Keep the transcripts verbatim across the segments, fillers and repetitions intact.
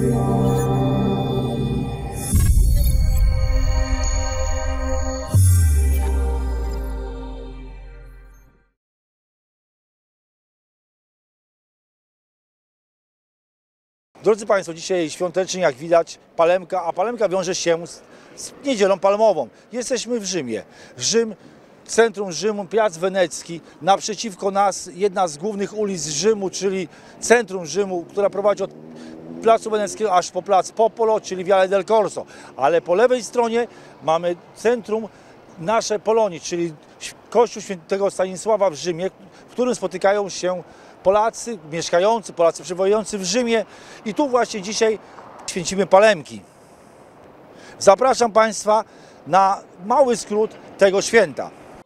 Drodzy Państwo, dzisiaj świątecznie, jak widać, Palemka, a Palemka wiąże się z, z niedzielą palmową. Jesteśmy w Rzymie. Rzym, centrum Rzymu, Piac Wenecki. Naprzeciwko nas jedna z głównych ulic Rzymu, czyli centrum Rzymu, która prowadzi od Placu Weneckiego aż po Plac Popolo, czyli Viale del Corso. Ale po lewej stronie mamy centrum nasze Polonii, czyli Kościół Świętego Stanisława w Rzymie, w którym spotykają się Polacy mieszkający, Polacy przebywający w Rzymie i tu właśnie dzisiaj święcimy Palemki. Zapraszam Państwa na mały skrót tego święta.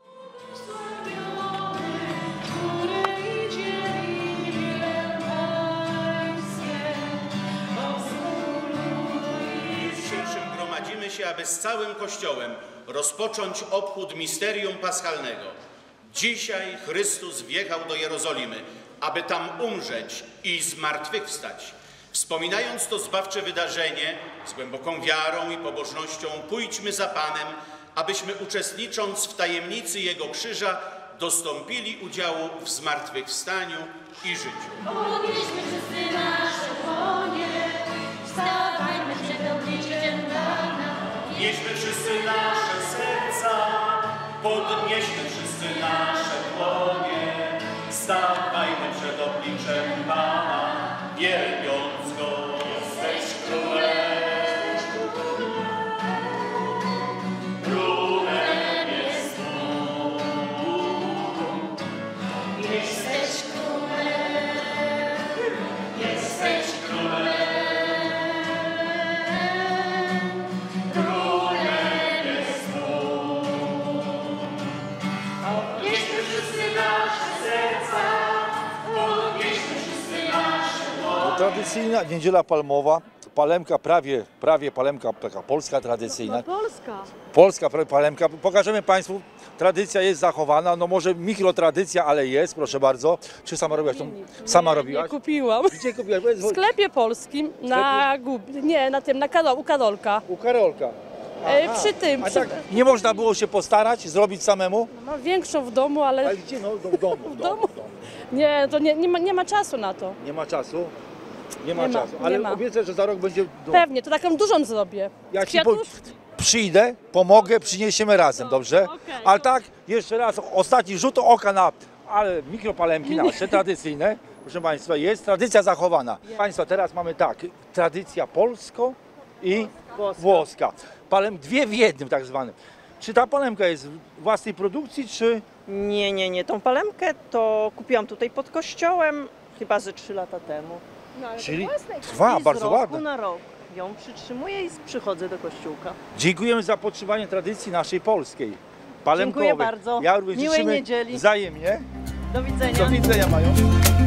Dzisiejszym gromadzimy się, aby z całym Kościołem rozpocząć obchód misterium paschalnego. Dzisiaj Chrystus wjechał do Jerozolimy, aby tam umrzeć i zmartwychwstać. Wspominając to zbawcze wydarzenie, z głęboką wiarą i pobożnością pójdźmy za Panem, abyśmy uczestnicząc w tajemnicy Jego krzyża dostąpili udziału w zmartwychwstaniu i życiu. Podnieśmy wszyscy nasze dłonie, wstawajmy przed obliczem Pana. Podnieśmy wszyscy nasze serca, podnieśmy wszyscy nasze dłonie, stawajmy przed obliczem Pana, wielbiąc Go. Jesteś Królem, Królem jest Bóg. Jesteś królem, jesteś królem, Królem jest Bóg. Podnieśmy wszyscy nasze serca, podnieśmy wszyscy nasze dłonie. Tradycyjna niedziela palmowa, Palemka prawie, prawie Palemka, taka polska tradycyjna. Polska. Polska Palemka. Pokażemy Państwu, tradycja jest zachowana, no może mikrotradycja, ale jest, proszę bardzo. Czy sama robiłaś tą? Sama nie, robiłaś? Nie kupiłam. Gdzie kupiłaś? Powiedz, W sklepie polskim na Gub... Nie, na tym, na Karol... u Karolka. U Karolka. E, Aha. przy tym. A Przy... tak nie można było się postarać, zrobić samemu? Mam większą w domu, ale Ale gdzie? No w domu. W domu. W domu. nie, to nie, nie, ma, nie ma czasu na to. Nie ma czasu? Nie ma Nie ma, czasu, nie ale ma. obiecę, że za rok będzie... Do... Pewnie, to taką dużą zrobię. Ja Z ci po... kwiatów? przyjdę, pomogę, przyniesiemy razem, dobrze? okej. Ale tak, jeszcze raz, ostatni rzut oka na ale mikropalemki nasze, tradycyjne. Proszę Państwa, jest tradycja zachowana. Państwa, teraz mamy tak, tradycja polsko i Włoska. włoska. Palem dwie w jednym tak zwanym. Czy ta palemka jest własnej produkcji, czy... Nie, nie, nie. Tą palemkę to kupiłam tutaj pod kościołem chyba ze trzy lata temu. No, ale to Czyli własne. trwa, I z bardzo roku ładna. na rok ją przytrzymuję i przychodzę do kościółka. Dziękujemy za podtrzymanie tradycji naszej polskiej, palemkowej. Dziękuję bardzo. Ja również Miłej życzymy niedzieli. wzajemnie. Do widzenia. Do widzenia, Mają.